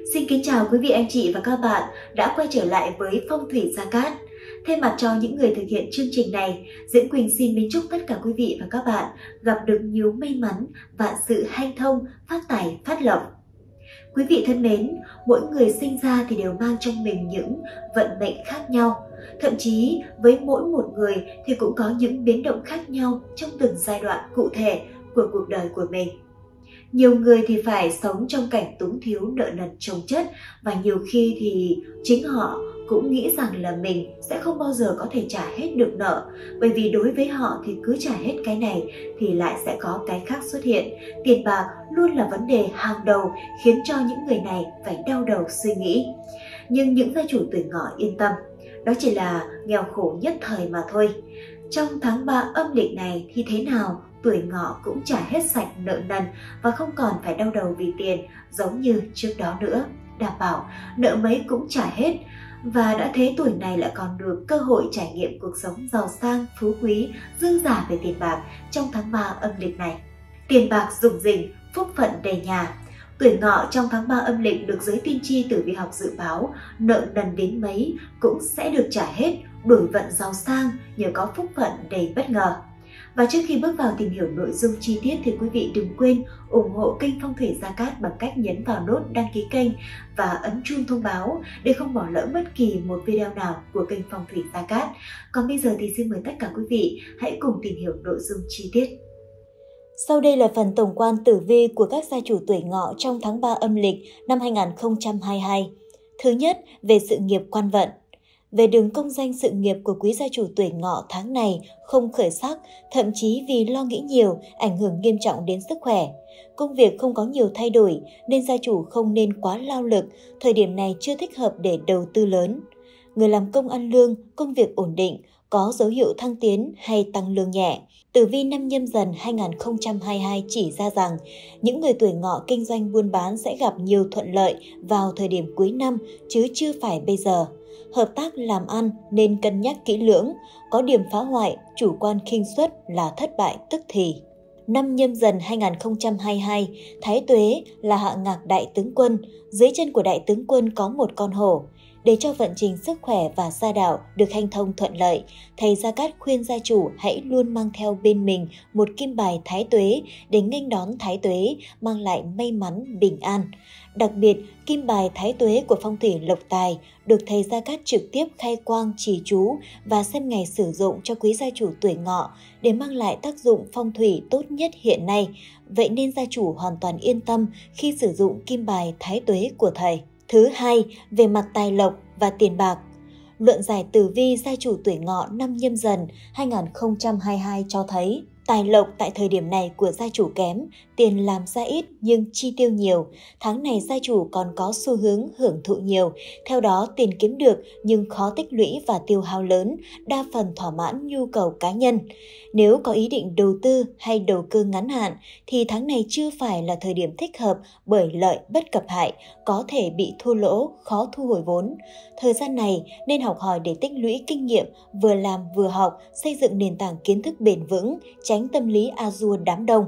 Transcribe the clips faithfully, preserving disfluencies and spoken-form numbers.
Xin kính chào quý vị anh chị và các bạn đã quay trở lại với Phong thủy Gia Cát. Thay mặt cho những người thực hiện chương trình này, Diễm Quỳnh xin mến chúc tất cả quý vị và các bạn gặp được nhiều may mắn, vạn sự hanh thông, phát tài, phát lộc. Quý vị thân mến, mỗi người sinh ra thì đều mang trong mình những vận mệnh khác nhau. Thậm chí với mỗi một người thì cũng có những biến động khác nhau trong từng giai đoạn cụ thể của cuộc đời của mình. Nhiều người thì phải sống trong cảnh túng thiếu nợ nần chồng chất, và nhiều khi thì chính họ cũng nghĩ rằng là mình sẽ không bao giờ có thể trả hết được nợ, bởi vì đối với họ thì cứ trả hết cái này thì lại sẽ có cái khác xuất hiện. Tiền bạc luôn là vấn đề hàng đầu khiến cho những người này phải đau đầu suy nghĩ. Nhưng những gia chủ tuổi Ngọ yên tâm, đó chỉ là nghèo khổ nhất thời mà thôi. Trong tháng ba âm lịch này thì thế nào tuổi Ngọ cũng trả hết sạch nợ nần và không còn phải đau đầu vì tiền giống như trước đó nữa. Đảm bảo nợ mấy cũng trả hết, và đã thế tuổi này lại còn được cơ hội trải nghiệm cuộc sống giàu sang, phú quý, dư dả về tiền bạc trong tháng ba âm lịch này. Tiền bạc rủng rỉnh, phúc phận đầy nhà. Tuổi Ngọ trong tháng ba âm lịch được giới tiên tri tử vi học dự báo nợ nần đến mấy cũng sẽ được trả hết, đổi vận giàu sang nhờ có phúc phận đầy bất ngờ. Và trước khi bước vào tìm hiểu nội dung chi tiết thì quý vị đừng quên ủng hộ kênh Phong thủy Gia Cát bằng cách nhấn vào nút đăng ký kênh và ấn chuông thông báo để không bỏ lỡ bất kỳ một video nào của kênh Phong thủy Gia Cát. Còn bây giờ thì xin mời tất cả quý vị hãy cùng tìm hiểu nội dung chi tiết. Sau đây là phần tổng quan tử vi của các gia chủ tuổi Ngọ trong tháng ba âm lịch năm hai nghìn không trăm hai mươi hai. Thứ nhất, về sự nghiệp quan vận. Về đường công danh sự nghiệp của quý gia chủ tuổi Ngọ tháng này không khởi sắc, thậm chí vì lo nghĩ nhiều, ảnh hưởng nghiêm trọng đến sức khỏe. Công việc không có nhiều thay đổi nên gia chủ không nên quá lao lực, thời điểm này chưa thích hợp để đầu tư lớn. Người làm công ăn lương, công việc ổn định, có dấu hiệu thăng tiến hay tăng lương nhẹ. Tử vi năm Nhâm Dần hai nghìn không trăm hai mươi hai chỉ ra rằng những người tuổi Ngọ kinh doanh buôn bán sẽ gặp nhiều thuận lợi vào thời điểm cuối năm chứ chưa phải bây giờ. Hợp tác làm ăn nên cân nhắc kỹ lưỡng, có điểm phá hoại, chủ quan khinh suất là thất bại tức thì. Năm Nhâm Dần hai nghìn không trăm hai mươi hai, Thái Tuế là hạ ngạc đại tướng quân, dưới chân của đại tướng quân có một con hổ. Để cho vận trình sức khỏe và gia đạo được hanh thông thuận lợi, thầy Gia Cát khuyên gia chủ hãy luôn mang theo bên mình một kim bài Thái Tuế để nghênh đón Thái Tuế, mang lại may mắn, bình an. Đặc biệt, kim bài Thái Tuế của phong thủy lộc tài được thầy Gia Cát trực tiếp khai quang trì chú và xem ngày sử dụng cho quý gia chủ tuổi Ngọ để mang lại tác dụng phong thủy tốt nhất hiện nay. Vậy nên gia chủ hoàn toàn yên tâm khi sử dụng kim bài Thái Tuế của thầy. Thứ hai, về mặt tài lộc và tiền bạc. Luận giải tử vi gia chủ tuổi Ngọ năm Nhâm Dần hai nghìn không trăm hai mươi hai cho thấy tài lộc tại thời điểm này của gia chủ kém, tiền làm ra ít nhưng chi tiêu nhiều. Tháng này gia chủ còn có xu hướng hưởng thụ nhiều, theo đó tiền kiếm được nhưng khó tích lũy và tiêu hao lớn, đa phần thỏa mãn nhu cầu cá nhân. Nếu có ý định đầu tư hay đầu cơ ngắn hạn thì tháng này chưa phải là thời điểm thích hợp, bởi lợi bất cập hại, có thể bị thua lỗ, khó thu hồi vốn. Thời gian này nên học hỏi để tích lũy kinh nghiệm, vừa làm vừa học, xây dựng nền tảng kiến thức bền vững, tránh tâm lý a dua đám đông.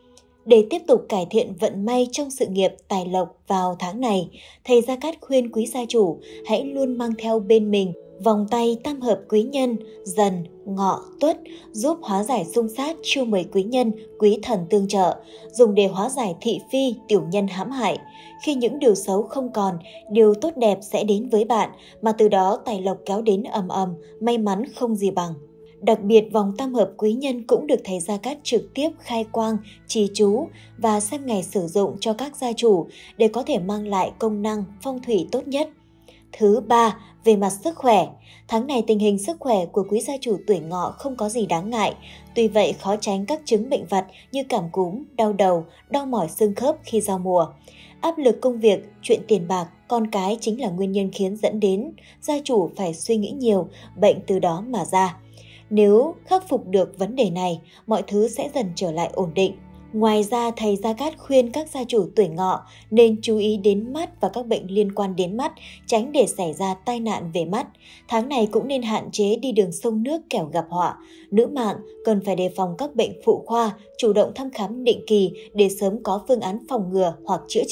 Để tiếp tục cải thiện vận may trong sự nghiệp tài lộc vào tháng này, thầy Gia Cát khuyên quý gia chủ hãy luôn mang theo bên mình vòng tay tam hợp quý nhân Dần, Ngọ, Tuất, giúp hóa giải xung sát, chiêu mời quý nhân, quý thần tương trợ, dùng để hóa giải thị phi, tiểu nhân hãm hại. Khi những điều xấu không còn, điều tốt đẹp sẽ đến với bạn, mà từ đó tài lộc kéo đến ầm ầm, may mắn không gì bằng. Đặc biệt, vòng tam hợp quý nhân cũng được thầy Gia Cát trực tiếp khai quang, trì chú và xem ngày sử dụng cho các gia chủ để có thể mang lại công năng phong thủy tốt nhất. Thứ ba, về mặt sức khỏe. Tháng này tình hình sức khỏe của quý gia chủ tuổi Ngọ không có gì đáng ngại. Tuy vậy khó tránh các chứng bệnh vặt như cảm cúm, đau đầu, đau mỏi xương khớp khi giao mùa. Áp lực công việc, chuyện tiền bạc, con cái chính là nguyên nhân khiến dẫn đến gia chủ phải suy nghĩ nhiều, bệnh từ đó mà ra. Nếu khắc phục được vấn đề này, mọi thứ sẽ dần trở lại ổn định. Ngoài ra, thầy Gia Cát khuyên các gia chủ tuổi Ngọ nên chú ý đến mắt và các bệnh liên quan đến mắt, tránh để xảy ra tai nạn về mắt. Tháng này cũng nên hạn chế đi đường sông nước kẻo gặp họa. Nữ mạng cần phải đề phòng các bệnh phụ khoa, chủ động thăm khám định kỳ để sớm có phương án phòng ngừa hoặc chữa trị.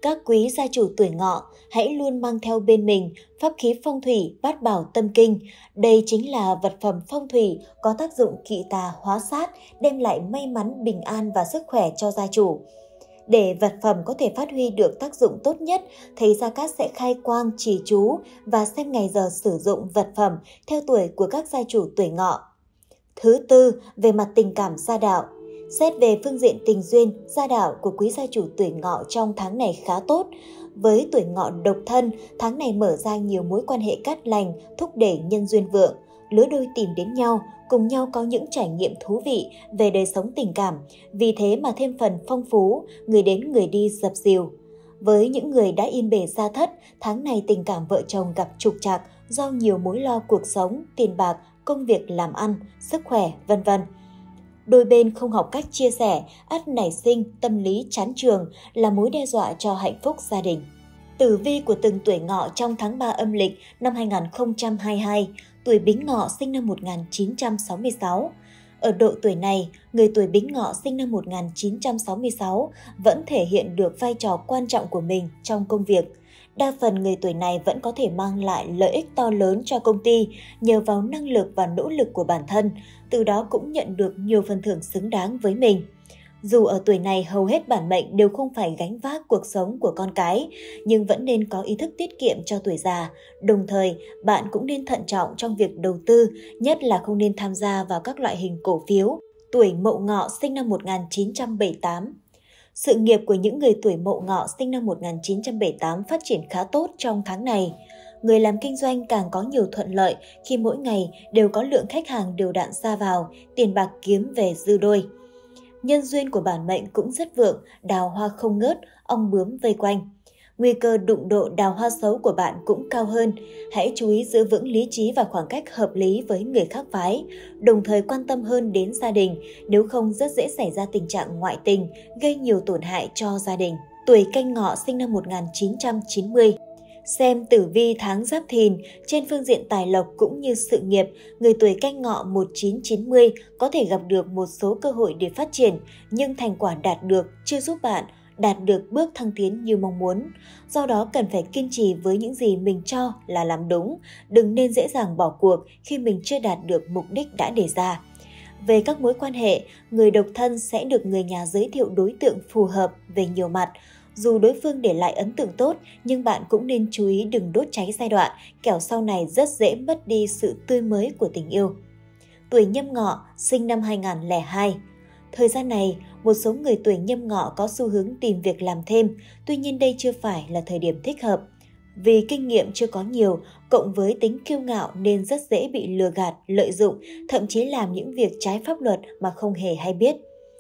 Các quý gia chủ tuổi Ngọ hãy luôn mang theo bên mình pháp khí phong thủy Bát Bảo Tâm Kinh. Đây chính là vật phẩm phong thủy có tác dụng kỵ tà hóa sát, đem lại may mắn, bình an và sức khỏe cho gia chủ. Để vật phẩm có thể phát huy được tác dụng tốt nhất, thầy Gia Cát sẽ khai quang trì chú và xem ngày giờ sử dụng vật phẩm theo tuổi của các gia chủ tuổi Ngọ. Thứ tư, về mặt tình cảm gia đạo. Xét về phương diện tình duyên, gia đạo của quý gia chủ tuổi Ngọ trong tháng này khá tốt. Với tuổi Ngọ độc thân, tháng này mở ra nhiều mối quan hệ cát lành, thúc đẩy nhân duyên vượng. Lứa đôi tìm đến nhau, cùng nhau có những trải nghiệm thú vị về đời sống tình cảm, vì thế mà thêm phần phong phú, người đến người đi dập dìu. Với những người đã yên bề gia thất, tháng này tình cảm vợ chồng gặp trục trặc do nhiều mối lo cuộc sống, tiền bạc, công việc làm ăn, sức khỏe, vân vân. Đôi bên không học cách chia sẻ, ắt nảy sinh tâm lý chán chường là mối đe dọa cho hạnh phúc gia đình. Tử vi của từng tuổi Ngọ trong tháng ba âm lịch năm hai nghìn không trăm hai mươi hai, tuổi Bính Ngọ sinh năm một nghìn chín trăm sáu mươi sáu. Ở độ tuổi này, người tuổi Bính Ngọ sinh năm một nghìn chín trăm sáu mươi sáu vẫn thể hiện được vai trò quan trọng của mình trong công việc. Đa phần người tuổi này vẫn có thể mang lại lợi ích to lớn cho công ty nhờ vào năng lực và nỗ lực của bản thân, từ đó cũng nhận được nhiều phần thưởng xứng đáng với mình. Dù ở tuổi này hầu hết bản mệnh đều không phải gánh vác cuộc sống của con cái, nhưng vẫn nên có ý thức tiết kiệm cho tuổi già. Đồng thời, bạn cũng nên thận trọng trong việc đầu tư, nhất là không nên tham gia vào các loại hình cổ phiếu. Tuổi Mậu Ngọ sinh năm một nghìn chín trăm bảy mươi tám. Sự nghiệp của những người tuổi Mậu Ngọ sinh năm một nghìn chín trăm bảy mươi tám phát triển khá tốt trong tháng này. Người làm kinh doanh càng có nhiều thuận lợi khi mỗi ngày đều có lượng khách hàng đều đặn ra vào, tiền bạc kiếm về dư đôi. Nhân duyên của bản mệnh cũng rất vượng, đào hoa không ngớt, ong bướm vây quanh. Nguy cơ đụng độ đào hoa xấu của bạn cũng cao hơn. Hãy chú ý giữ vững lý trí và khoảng cách hợp lý với người khác phái, đồng thời quan tâm hơn đến gia đình, nếu không rất dễ xảy ra tình trạng ngoại tình, gây nhiều tổn hại cho gia đình. Tuổi Canh Ngọ sinh năm một nghìn chín trăm chín mươi. Xem tử vi tháng Giáp Thìn, trên phương diện tài lộc cũng như sự nghiệp, người tuổi Canh Ngọ một nghìn chín trăm chín mươi có thể gặp được một số cơ hội để phát triển, nhưng thành quả đạt được chưa giúp bạn đạt được bước thăng tiến như mong muốn. Do đó cần phải kiên trì với những gì mình cho là làm đúng, đừng nên dễ dàng bỏ cuộc khi mình chưa đạt được mục đích đã đề ra. Về các mối quan hệ, người độc thân sẽ được người nhà giới thiệu đối tượng phù hợp về nhiều mặt. Dù đối phương để lại ấn tượng tốt, nhưng bạn cũng nên chú ý đừng đốt cháy giai đoạn, kẻo sau này rất dễ mất đi sự tươi mới của tình yêu. Tuổi Nhâm Ngọ, sinh năm hai nghìn không trăm lẻ hai. Thời gian này, một số người tuổi Nhâm Ngọ có xu hướng tìm việc làm thêm, tuy nhiên đây chưa phải là thời điểm thích hợp. Vì kinh nghiệm chưa có nhiều, cộng với tính kiêu ngạo nên rất dễ bị lừa gạt, lợi dụng, thậm chí làm những việc trái pháp luật mà không hề hay biết.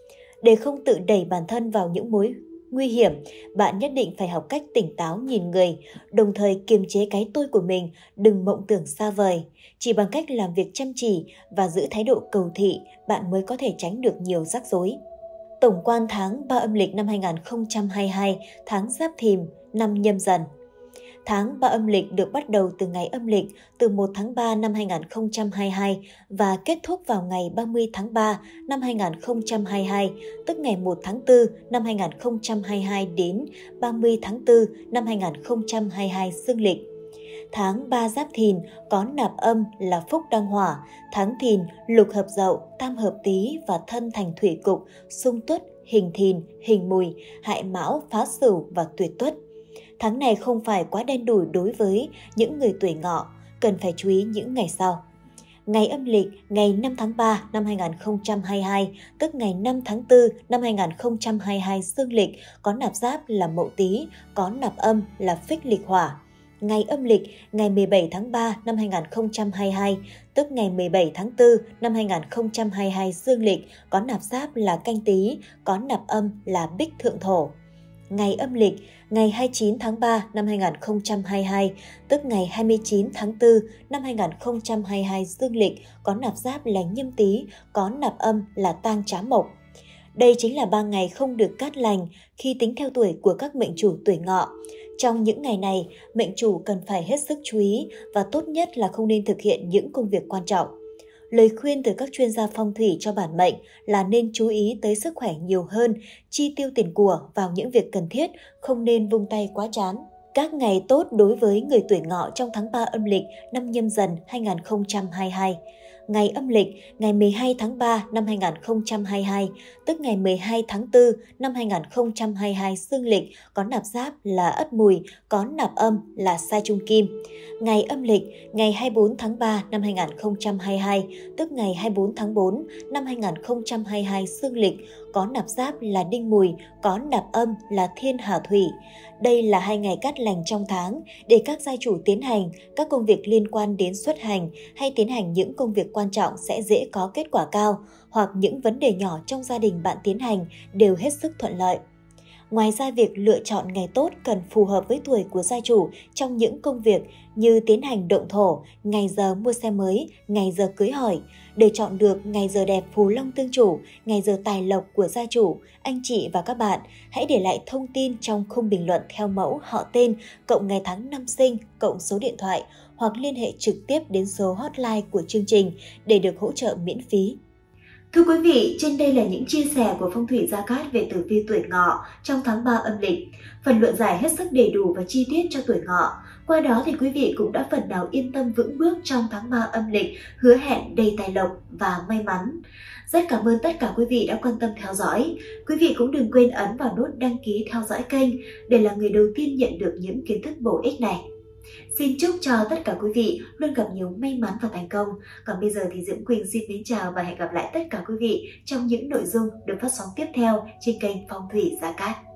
Để không tự đẩy bản thân vào những mối nguy hiểm, bạn nhất định phải học cách tỉnh táo nhìn người, đồng thời kiềm chế cái tôi của mình, đừng mộng tưởng xa vời. Chỉ bằng cách làm việc chăm chỉ và giữ thái độ cầu thị, bạn mới có thể tránh được nhiều rắc rối. Tổng quan tháng ba âm lịch năm hai nghìn không trăm hai mươi hai, tháng Giáp Thìn, năm Nhâm Dần. Tháng ba âm lịch được bắt đầu từ ngày âm lịch từ một tháng ba năm hai nghìn không trăm hai mươi hai và kết thúc vào ngày ba mươi tháng ba năm hai nghìn không trăm hai mươi hai, tức ngày một tháng tư năm hai nghìn không trăm hai mươi hai đến ba mươi tháng tư năm hai nghìn không trăm hai mươi hai dương lịch. Tháng ba Giáp Thìn có nạp âm là Phúc Đăng Hỏa, tháng Thìn lục hợp Dậu, tam hợp Tý và thân thành thủy cục, xung Tuất, hình Thìn, hình Mùi, hại Mão, phá Sửu và tuyệt Tuất. Tháng này không phải quá đen đủi đối với những người tuổi Ngọ, cần phải chú ý những ngày sau. Ngày âm lịch ngày năm tháng ba năm hai nghìn không trăm hai mươi hai, tức ngày năm tháng tư năm hai nghìn không trăm hai mươi hai dương lịch có nạp giáp là Mậu Tý, có nạp âm là Phích Lịch Hỏa. Ngày âm lịch ngày mười bảy tháng ba năm hai nghìn không trăm hai mươi hai, tức ngày mười bảy tháng tư năm hai nghìn không trăm hai mươi hai dương lịch có nạp giáp là Canh Tý, có nạp âm là Bích Thượng Thổ. Ngày âm lịch ngày hai mươi chín tháng ba năm hai nghìn không trăm hai mươi hai, tức ngày hai mươi chín tháng tư năm hai nghìn không trăm hai mươi hai dương lịch có nạp giáp là Nhâm Tý, có nạp âm là Tang Trá Mộc. Đây chính là ba ngày không được cát lành khi tính theo tuổi của các mệnh chủ tuổi Ngọ. Trong những ngày này, mệnh chủ cần phải hết sức chú ý và tốt nhất là không nên thực hiện những công việc quan trọng. Lời khuyên từ các chuyên gia phong thủy cho bản mệnh là nên chú ý tới sức khỏe nhiều hơn, chi tiêu tiền của vào những việc cần thiết, không nên vung tay quá chán. Các ngày tốt đối với người tuổi Ngọ trong tháng ba âm lịch năm Nhâm Dần hai nghìn không trăm hai mươi hai. Ngày âm lịch ngày mười hai tháng ba năm hai nghìn không trăm hai mươi hai, tức ngày mười hai tháng tư năm hai nghìn không trăm hai mươi hai dương lịch có nạp giáp là Ất Mùi, có nạp âm là Sa Trung Kim. Ngày âm lịch ngày hai mươi bốn tháng ba năm hai nghìn không trăm hai mươi hai, tức ngày hai mươi bốn tháng tư năm hai nghìn không trăm hai mươi hai dương lịch có nạp giáp là Đinh Mùi, có nạp âm là Thiên Hà Thủy. Đây là hai ngày cát lành trong tháng để các gia chủ tiến hành các công việc liên quan đến xuất hành hay tiến hành những công việc quan trọng sẽ dễ có kết quả cao, hoặc những vấn đề nhỏ trong gia đình bạn tiến hành đều hết sức thuận lợi. Ngoài ra, việc lựa chọn ngày tốt cần phù hợp với tuổi của gia chủ trong những công việc như tiến hành động thổ, ngày giờ mua xe mới, ngày giờ cưới hỏi. Để chọn được ngày giờ đẹp phù long tương chủ, ngày giờ tài lộc của gia chủ, anh chị và các bạn hãy để lại thông tin trong khung bình luận theo mẫu họ tên, cộng ngày tháng năm sinh, cộng số điện thoại, hoặc liên hệ trực tiếp đến số hotline của chương trình để được hỗ trợ miễn phí. Thưa quý vị, trên đây là những chia sẻ của Phong thủy Gia Cát về tử vi tuổi Ngọ trong tháng ba âm lịch. Phần luận giải hết sức đầy đủ và chi tiết cho tuổi Ngọ. Qua đó thì quý vị cũng đã phần nào yên tâm vững bước trong tháng ba âm lịch, hứa hẹn đầy tài lộc và may mắn. Rất cảm ơn tất cả quý vị đã quan tâm theo dõi. Quý vị cũng đừng quên ấn vào nút đăng ký theo dõi kênh để là người đầu tiên nhận được những kiến thức bổ ích này. Xin chúc cho tất cả quý vị luôn gặp nhiều may mắn và thành công. Còn bây giờ thì Diễm Quỳnh xin mến chào và hẹn gặp lại tất cả quý vị trong những nội dung được phát sóng tiếp theo trên kênh Phong thủy Gia Cát.